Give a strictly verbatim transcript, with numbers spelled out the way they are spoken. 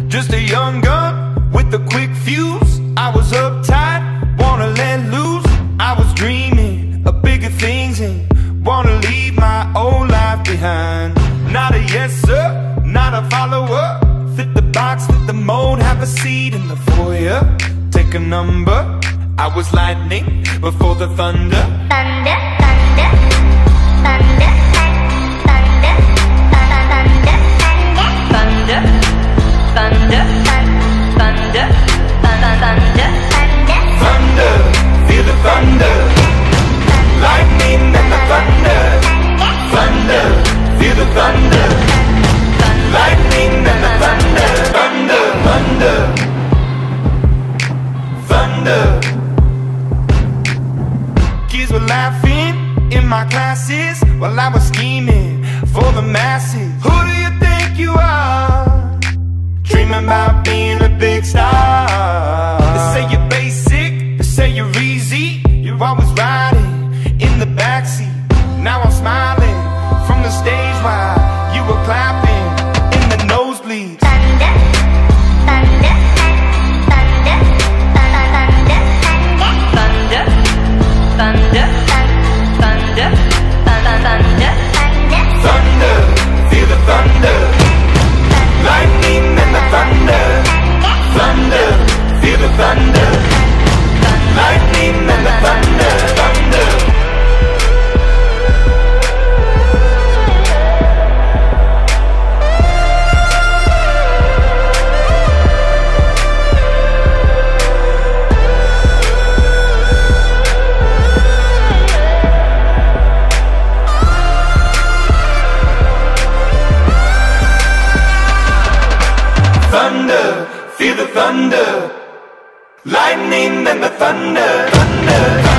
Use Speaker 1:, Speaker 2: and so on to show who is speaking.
Speaker 1: Just a young gun with a quick fuse. I was uptight, wanna let loose. I was dreaming of bigger things and wanna leave my old life behind. Not a yes sir, not a follower. Fit the box, fit the mold, have a seat in the foyer. Take a number. I was lightning before the thunder.
Speaker 2: Thunder, thunder, thunder, thunder, thunder, thunder, thunder, thunder, thunder,
Speaker 1: thunder, feel the thunder. Lightning and the thunder. Thunder, feel the thunder. Lightning and the thunder. Thunder, thunder, thunder. Kids were laughing in my classes while I was scheming for the masses. Who do you think you are? Dreaming about being a big star. They say you're basic, they say you're easy. You're always riding in the backseat. Now I'm smiling from the stage while you were clapping in the nosebleeds.
Speaker 2: thunder, thunder, thunder, thunder, thunder, thunder, thunder, thunder,
Speaker 1: Thunder, feel the thunder. Lightning and the thunder. Thunder, feel the thunder. Lightning and the thunder. Thunder. Thunder, feel the thunder. Lightning and the thunder. Thunder.